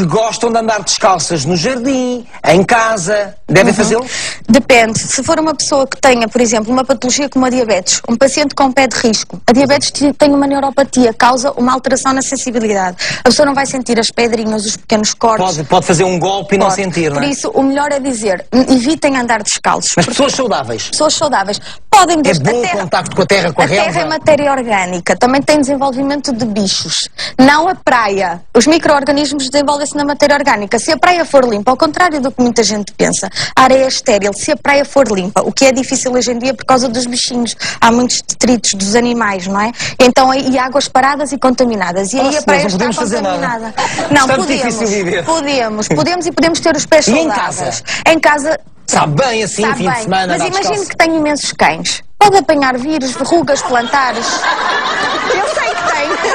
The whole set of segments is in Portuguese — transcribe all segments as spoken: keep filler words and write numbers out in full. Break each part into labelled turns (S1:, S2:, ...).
S1: que gostam de andar descalças no jardim, em casa, devem
S2: Uhum.
S1: fazê-lo?
S2: Depende. Se for uma pessoa que tenha, por exemplo, uma patologia como a diabetes, um paciente com pé de risco, a diabetes tem uma neuropatia, causa uma alteração na sensibilidade. A pessoa não vai sentir as pedrinhas, os pequenos cortes.
S1: Pode, pode fazer um golpe e não
S2: Pode.
S1: sentir, não
S2: Por
S1: é?
S2: isso, o melhor é dizer, evitem andar descalços.
S1: Mas
S2: porque
S1: pessoas saudáveis.
S2: pessoas saudáveis podem...
S1: É
S2: desde
S1: bom
S2: a
S1: o
S2: terra,
S1: contacto com a terra, com a,
S2: a terra
S1: relva?
S2: é matéria orgânica, também tem desenvolvimento de bichos. Não a praia. Os micro-organismos desenvolvem-se na matéria orgânica. Se a praia for limpa, ao contrário do que muita gente pensa, a área é estéril. Se a praia for limpa, o que é difícil hoje em dia por causa dos bichinhos, há muitos detritos dos animais, não é? Então, e águas paradas e contaminadas. E aí
S1: Nossa,
S2: a praia
S1: nós não
S2: está
S1: podemos fazer
S2: contaminada. Não,
S1: Está muito
S2: podemos,
S1: difícil viver.
S2: podemos, podemos e podemos ter os pés
S1: E em
S2: saudáveis.
S1: casa?
S2: Em casa...
S1: Sabe bem assim,
S2: Sabe
S1: fim
S2: bem,
S1: de semana,
S2: mas
S1: andar
S2: imagine
S1: descalço.
S2: que tem imensos cães. Pode apanhar vírus, verrugas, plantares. Eu sei que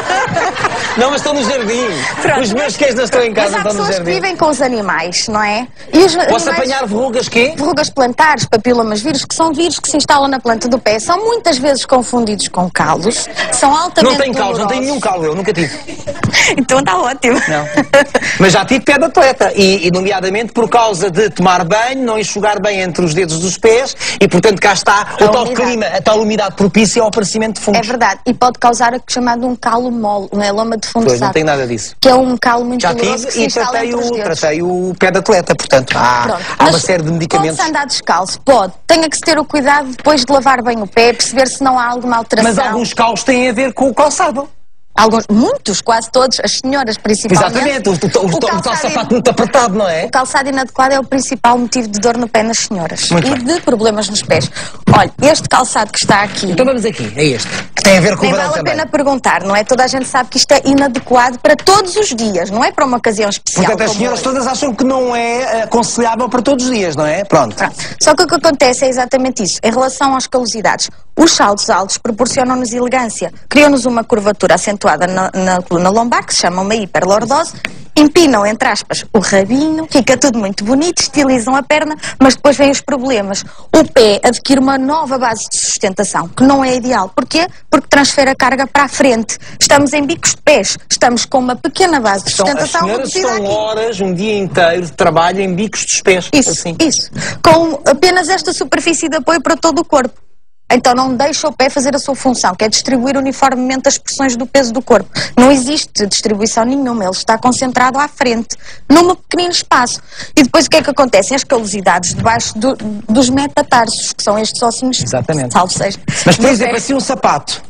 S2: tem.
S1: Não, mas estão no jardim.
S2: Pronto.
S1: Os meus cães não estão em casa,
S2: Mas há
S1: estão no
S2: pessoas que
S1: jardim.
S2: vivem com os animais, não é? E os
S1: Posso
S2: animais-
S1: apanhar verrugas quê?
S2: Verrugas plantares, papilomas vírus, que são vírus que se instalam na planta do pé, são muitas vezes confundidos com calos, são altamente
S1: Não tenho calos, não tenho nenhum
S2: dolorosos.
S1: calo, eu nunca tive.
S2: Então está ótimo.
S1: Não. Mas já tive pé de atleta, e, e nomeadamente por causa de tomar banho, não enxugar bem entre os dedos dos pés, e portanto cá está o tal
S2: umidade.
S1: clima, a tal umidade propícia ao aparecimento de fungos.
S2: É verdade, e pode causar o chamado um calo mole, um eloma de fundo de
S1: Pois, não
S2: saco,
S1: tem nada disso.
S2: que é um calo muito
S1: Já
S2: doloroso que se
S1: tive e
S2: instala
S1: tratei
S2: entre os
S1: o,
S2: dedos.
S1: tratei o pé de atleta, portanto há,
S2: Pronto.
S1: há uma
S2: Mas
S1: série de medicamentos.
S2: pode-se andar descalço? Pode. Tenha que se ter o cuidado depois de lavar bem o pé, perceber se não há alguma alteração.
S1: Mas alguns calos têm a ver com o calçado.
S2: Alguns, muitos, quase todos, as senhoras principalmente.
S1: Exatamente, o, o, o, o, tal
S2: calçado
S1: sapato muito apertado, não é?
S2: O calçado inadequado é o principal motivo de dor no pé nas senhoras.
S1: Muito
S2: e
S1: bem.
S2: de problemas nos pés. Olha, este calçado que está aqui...
S1: Então vamos aqui, é este, que tem a ver com o
S2: Nem
S1: verão
S2: vale a
S1: também.
S2: pena perguntar, não é? Toda a gente sabe que isto é inadequado para todos os dias, não é para uma ocasião especial.
S1: Portanto, as
S2: como
S1: senhoras
S2: hoje.
S1: todas acham que não é aconselhável para todos os dias, não é? Pronto.
S2: Pronto. Só que o que acontece é exatamente isso. Em relação às calosidades, os saltos altos proporcionam-nos elegância, criam-nos uma curvatura acentuada na, na coluna lombar, que se chama uma hiperlordose, empinam, entre aspas, o rabinho, fica tudo muito bonito, estilizam a perna, mas depois vêm os problemas. O pé adquire uma nova base de sustentação, que não é ideal. Porquê? Porque transfere a carga para a frente. Estamos em bicos de pés, estamos com uma pequena base de
S1: Então, as
S2: sustentação
S1: senhoras
S2: reduzida
S1: estão
S2: aqui.
S1: horas, um dia inteiro de trabalho em bicos dos pés.
S2: Isso,
S1: assim.
S2: isso. Com apenas esta superfície de apoio para todo o corpo. Então não deixa o pé fazer a sua função, que é distribuir uniformemente as pressões do peso do corpo. Não existe distribuição nenhuma, ele está concentrado à frente, num pequenino espaço. E depois o que é que acontece? As calosidades debaixo do, dos metatarsos, que são estes ossinhos,
S1: Exatamente.
S2: salvo seja.
S1: Mas, por
S2: do
S1: exemplo,
S2: pé.
S1: assim um sapato.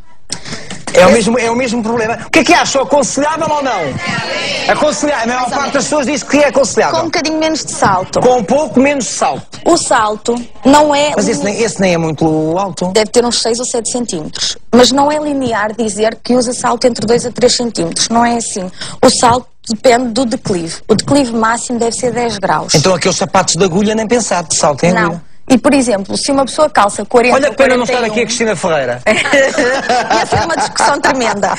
S1: É o, mesmo, é o mesmo problema. O que é que acham? Aconselhável ou não? Aconselhável. A maior parte das pessoas diz que é aconselhável.
S2: Com um bocadinho menos de salto.
S1: Com um pouco menos de salto.
S2: O salto não é...
S1: Mas esse nem, esse nem é muito alto.
S2: Deve ter uns seis ou sete centímetros. Mas não é linear dizer que usa salto entre dois a três centímetros. Não é assim. O salto depende do declive. O declive máximo deve ser dez graus.
S1: Então aqueles sapatos de agulha nem pensar, de salto em agulha.
S2: Não. E, por exemplo, se uma pessoa calça quarenta
S1: Olha
S2: ou
S1: que pena não
S2: quarenta e um...
S1: estar aqui a Cristina Ferreira.
S2: Ia ser uma discussão tremenda.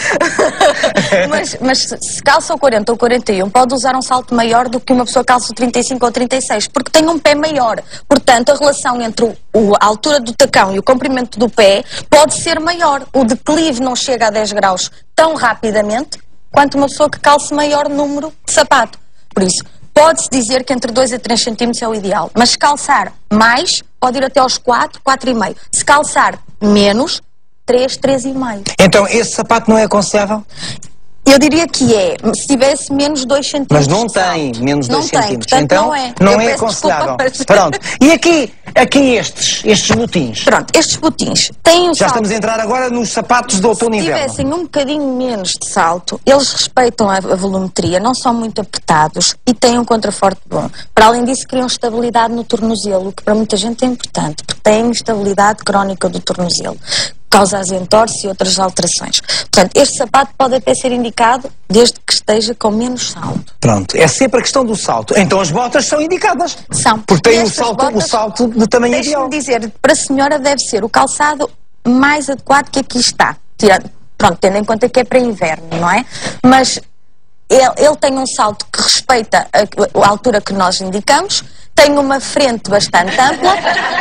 S2: mas, mas se calça o quarenta ou quarenta e um, pode usar um salto maior do que uma pessoa calça o trinta e cinco ou trinta e seis, porque tem um pé maior. Portanto, a relação entre o, o, a altura do tacão e o comprimento do pé pode ser maior. O declive não chega a dez graus tão rapidamente quanto uma pessoa que calce maior número de sapato. Por isso, pode-se dizer que entre dois a três centímetros é o ideal, mas se calçar mais, pode ir até aos quatro, quatro e meio. Se calçar menos, três, três e meio.
S1: Então esse sapato não é aconselhável?
S2: Eu diria que é, se tivesse menos dois centímetros.
S1: Mas não
S2: de
S1: tem
S2: salto.
S1: menos dois
S2: Não tem,
S1: centímetros.
S2: portanto
S1: Então
S2: não é.
S1: não
S2: Eu
S1: é
S2: peço
S1: aconselhável.
S2: desculpa, mas-
S1: Pronto. E aqui, aqui estes, estes botins?
S2: Pronto, estes botins têm o
S1: Já
S2: salto.
S1: estamos a entrar agora nos sapatos de outono e
S2: Se
S1: inverno.
S2: tivessem um bocadinho menos de salto, eles respeitam a, a volumetria, não são muito apertados e têm um contraforte bom. Para além disso, criam estabilidade no tornozelo, que para muita gente é importante, porque têm instabilidade crónica do tornozelo. Causa as entorses e outras alterações. Portanto, este sapato pode até ser indicado desde que esteja com menos salto.
S1: Pronto, é sempre a questão do salto. Então as botas são indicadas.
S2: São.
S1: Porque
S2: E
S1: tem o
S2: estas
S1: salto, o
S2: botas,
S1: salto de tamanho ideal.
S2: Deixe-me dizer, para a senhora deve ser o calçado mais adequado que aqui está. Tirando, pronto, tendo em conta que é para inverno, não é? Mas ele, ele tem um salto que respeita a, a altura que nós indicamos, tem uma frente bastante ampla,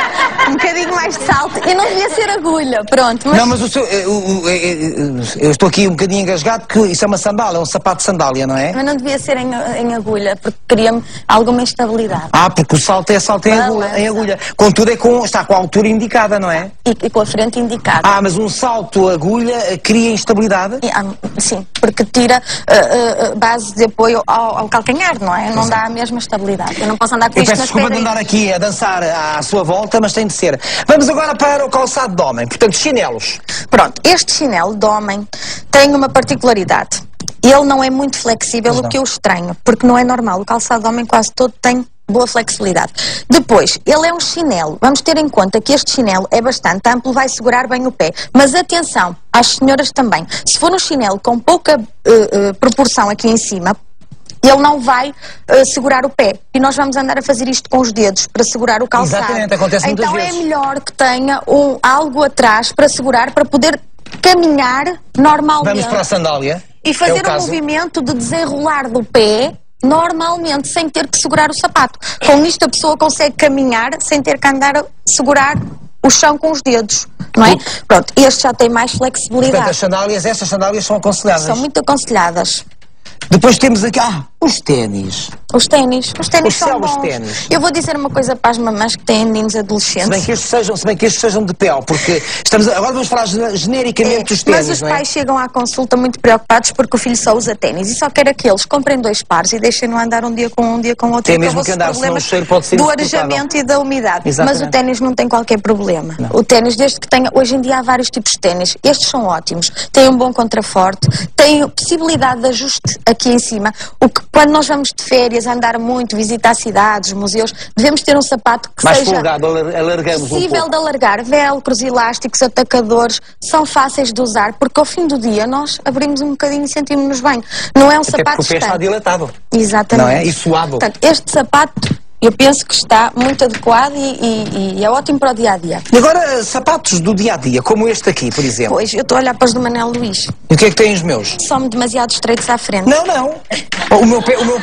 S2: um bocadinho mais de salto, e não devia ser agulha, pronto. Mas...
S1: Não, mas o seu, eu, eu, eu, eu estou aqui um bocadinho engasgado, porque isso é uma sandália, é um sapato de sandália, não é?
S2: Mas não devia ser em, em agulha, porque queria-me alguma instabilidade.
S1: Ah, porque o salto é salto em agulha, em agulha. Contudo, é com, está com a altura indicada, não é?
S2: E, e com a frente indicada.
S1: Ah, mas um salto agulha cria instabilidade?
S2: E, ah, sim, porque tira uh, uh, base de apoio ao, ao calcanhar, não é? Não
S1: Sim.
S2: dá a mesma estabilidade. Eu não posso andar com
S1: Eu
S2: isto
S1: peço
S2: nas
S1: desculpa de
S2: pedras.
S1: andar aqui a dançar à sua volta, mas tem de ser. Vamos agora para o calçado de homem, portanto, chinelos.
S2: Pronto, este chinelo de homem tem uma particularidade. Ele não é muito flexível, o que eu estranho, porque não é normal. O calçado de homem quase todo tem boa flexibilidade. Depois, ele é um chinelo. Vamos ter em conta que este chinelo é bastante amplo, vai segurar bem o pé. Mas atenção, às senhoras também. Se for um chinelo com pouca uh, uh, proporção aqui em cima, ele não vai uh, segurar o pé. E nós vamos andar a fazer isto com os dedos para segurar o calçado.
S1: Exatamente, acontece muitas
S2: então
S1: vezes.
S2: É melhor que tenha um, algo atrás para segurar, para poder caminhar normalmente.
S1: Vamos para a sandália.
S2: E fazer
S1: é
S2: um movimento de desenrolar do pé normalmente, sem ter que segurar o sapato. Com isto a pessoa consegue caminhar sem ter que andar a segurar o chão com os dedos, não é? Pronto, este já tem mais flexibilidade.
S1: Portanto, as sandálias, estas sandálias são aconselhadas.
S2: São muito aconselhadas.
S1: Depois temos aqui, ah, os ténis.
S2: Os ténis, os ténis
S1: Os
S2: são
S1: céus
S2: bons.
S1: ténis.
S2: Eu vou dizer uma coisa para as mamães que têm meninos
S1: Se
S2: adolescentes.
S1: bem que estes sejam, se bem que estes sejam de pele, porque estamos, agora vamos falar genericamente dos ténis,
S2: Mas os
S1: não é?
S2: pais chegam à consulta muito preocupados porque o filho só usa ténis e só quer aqueles. Comprem dois pares e deixem-no andar um dia com um, um dia com outro.
S1: Tem
S2: e
S1: mesmo que
S2: acabou-se
S1: andar,
S2: os
S1: senão o
S2: problemas
S1: cheiro pode ser
S2: do
S1: insuportável.
S2: arejamento e da umidade.
S1: Exatamente.
S2: Mas o ténis não tem qualquer problema.
S1: Não.
S2: O ténis, desde que tenha... Hoje em dia há vários tipos de ténis. Estes são ótimos. Têm um bom contraforte, têm possibilidade de ajuste aqui em cima. O que, quando nós vamos de férias, andar muito, visitar cidades, museus, devemos ter um sapato que
S1: Mais
S2: seja
S1: folgado, alar- alargamos um
S2: possível
S1: pouco.
S2: de alargar. Velcros, elásticos, atacadores, são fáceis de usar, porque ao fim do dia nós abrimos um bocadinho e sentimos-nos bem. Não é um
S1: Até
S2: sapato
S1: porque o pé está
S2: estranho.
S1: dilatado.
S2: Exatamente.
S1: Não é? E suado.
S2: Portanto, este sapato, eu penso que está muito adequado e, e- e é ótimo para o dia-a-dia.
S1: E agora, sapatos do dia-a-dia, como este aqui, por exemplo.
S2: Pois, eu estou a olhar para os do Manel Luís.
S1: E o que é que têm os meus?
S2: São demasiado estreitos à frente.
S1: Não, não. O meu pé, o meu...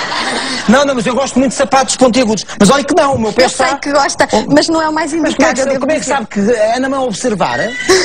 S1: Não, não, mas eu gosto muito de sapatos pontiagudos. Mas olha que não, o meu pé
S2: Eu
S1: está...
S2: sei que gosta, mas não é o mais
S1: Mas como é
S2: indicado.
S1: que,
S2: eu
S1: sabe-
S2: devo
S1: como é que
S2: dizer.
S1: sabe que anda-me a observar?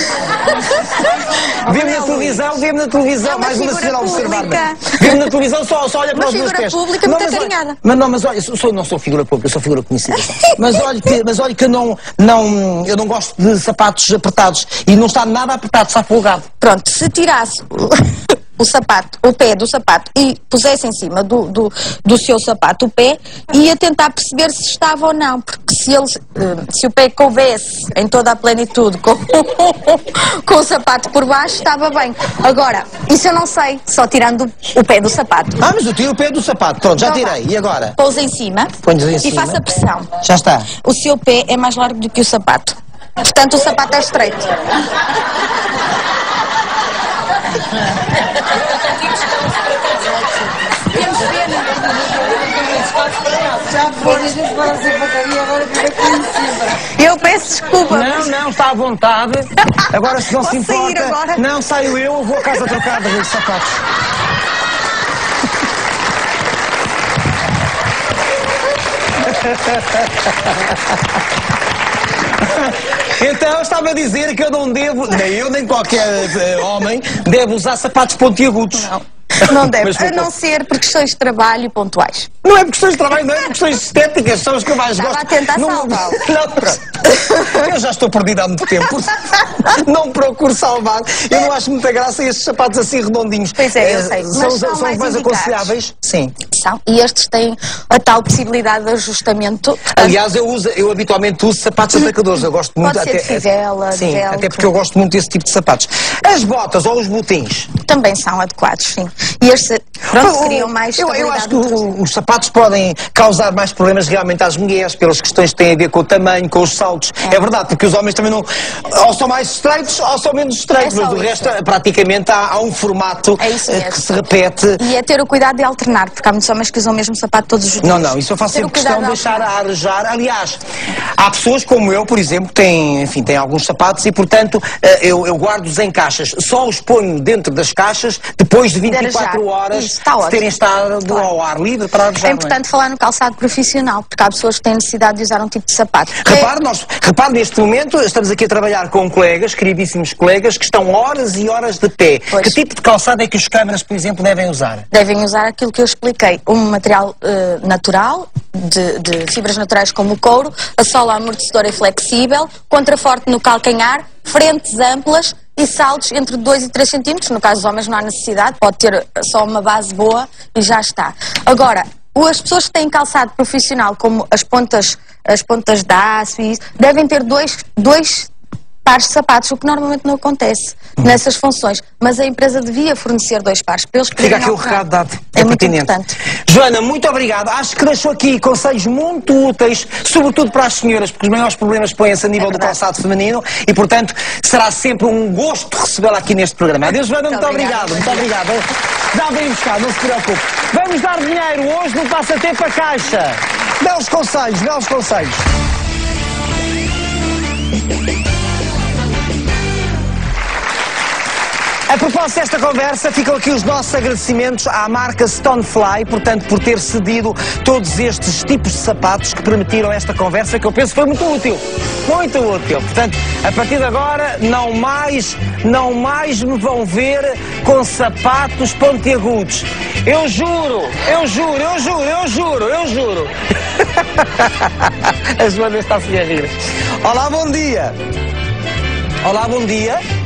S1: Vê-me na televisão, vê-me na televisão,
S2: É uma
S1: mais uma
S2: figura
S1: senhora a observar-me.
S2: pública.
S1: Vê-me na televisão, só, só olha para
S2: Uma
S1: os meus
S2: figura
S1: pés.
S2: pública muito
S1: mas olha-
S2: acarinhada.
S1: Mas não, mas olha, eu sou, não sou figura pública, eu sou figura conhecida. Mas olha que, mas olha que eu, não, não, eu não gosto de sapatos apertados. E não está nada apertado, está folgado.
S2: Pronto, se tirasse o, o sapato, o pé do sapato e pusesse em cima do, do, do seu sapato o pé, ia tentar perceber se estava ou não, porque se, eles, eh, se o pé coubesse em toda a plenitude com, com o sapato por baixo, estava bem. Agora, isso eu não sei, só tirando o pé do sapato.
S1: Ah, mas eu tiro o pé do sapato. Pronto, já
S2: Então vá.
S1: tirei. E agora?
S2: Pousa em cima,
S1: Põe-nos em
S2: e
S1: cima.
S2: faça pressão.
S1: Já está.
S2: O seu pé é mais largo do que o sapato. Portanto, o sapato é estreito.
S3: Já foi, a gente vai à sapataria, agora fica aqui em cima.
S2: Eu peço desculpa.
S1: Não, não, está à vontade. Agora, se não se
S2: Posso sair
S1: importa...
S2: agora?
S1: Não, saio eu, vou a casa trocar de sapatos. Então, estava a dizer que eu não devo, nem eu nem qualquer eh, homem, deve usar sapatos pontiagudos.
S2: Não. Não deve,
S1: Mas
S2: a não ser por questões de trabalho pontuais.
S1: Não é por questões de trabalho, não é por questões estéticas, são os que eu mais
S2: Estava
S1: gosto.
S2: a tentar
S1: não,
S2: salvá-lo.
S1: não, pronto. Eu já estou perdido há muito tempo. Não procuro salvar. Eu não acho muita graça estes sapatos assim redondinhos.
S2: Pois é, eu
S1: Eh,
S2: sei, mas
S1: São,
S2: são
S1: são os
S2: mais
S1: mais
S2: indicados.
S1: aconselháveis? Sim.
S2: São. E estes têm a tal possibilidade de ajustamento. Portanto,
S1: Aliás, eu, uso, eu habitualmente uso sapatos atacadores. Eu gosto muito
S2: Pode ser de fivela, de
S1: Sim,
S2: velcro.
S1: até porque eu gosto muito desse tipo de sapatos. As botas ou os botins?
S2: também são adequados, sim. E estes, pronto,
S1: O-
S2: criam mais
S1: eu, eu
S2: estabilidade
S1: acho que
S2: no
S1: o-
S2: traseiro.
S1: os sapatos podem causar mais problemas realmente às mulheres, pelas questões que têm a ver com o tamanho, com os saltos. É,
S2: É.
S1: verdade, porque os homens também não. Ou são mais estreitos ou são menos estreitos,
S2: É só
S1: mas o
S2: isso.
S1: resto, praticamente, há, há um formato
S2: É isso
S1: eh,
S2: mesmo.
S1: que se repete.
S2: E é ter o cuidado de alternar, porque há muitos homens que usam o mesmo sapato todos os dias.
S1: Não, não, isso eu faço
S2: Ter o
S1: sempre questão de
S2: cuidado
S1: deixar
S2: alternar.
S1: a arejar. Aliás, há pessoas como eu, por exemplo, que têm, enfim, têm alguns sapatos e, portanto, eh, eu, eu guardo-os em caixas. Só os ponho dentro das caixas depois de vinte e vinte e quatro horas
S2: Isso, está
S1: de terem estado
S2: claro.
S1: ao ar livre para arejar.
S2: É importante falar no calçado profissional, porque há pessoas que têm necessidade de usar um tipo de sapato.
S1: Repare, nós, repare, neste momento estamos aqui a trabalhar com colegas, queridíssimos colegas, que estão horas e horas de pé.
S2: Pois.
S1: Que tipo de calçado é que os câmaras, por exemplo, devem usar?
S2: Devem usar aquilo que eu expliquei, um material uh, natural, de, de fibras naturais como o couro, a sola amortecedora e flexível, contraforte no calcanhar, frentes amplas e saltos entre dois e três centímetros. No caso dos homens não há necessidade, pode ter só uma base boa e já está. Agora, as pessoas que têm calçado profissional, como as pontas, as pontas de aço e isso, devem ter dois, dois pares de sapatos, o que normalmente não acontece nessas funções. Mas a empresa devia fornecer dois pares para eles poderem
S1: Fica aqui o
S2: alternar.
S1: recado dado.
S2: É,
S1: É
S2: muito
S1: pertinente.
S2: importante.
S1: Joana, muito obrigado. Acho que deixou aqui conselhos muito úteis, sobretudo para as senhoras, porque os maiores problemas põem-se a nível
S2: É
S1: do
S2: verdade.
S1: calçado feminino e, portanto, será sempre um gosto recebê-la aqui neste programa. Adeus, Joana, muito,
S2: Muito
S1: obrigado.
S2: obrigada.
S1: Muito obrigado. Já vem buscar, não se preocupe. Vamos dar dinheiro hoje no Passatempo a Caixa. Belos conselhos, belos conselhos. A propósito desta conversa, ficam aqui os nossos agradecimentos à marca Stonefly, portanto, por ter cedido todos estes tipos de sapatos que permitiram esta conversa, que eu penso foi muito útil. Muito útil. Portanto, a partir de agora, não mais, não mais me vão ver com sapatos pontiagudos. Eu juro, eu juro, eu juro, eu juro, eu juro. A Joana está-se a rir. Olá, bom dia. Olá, bom dia.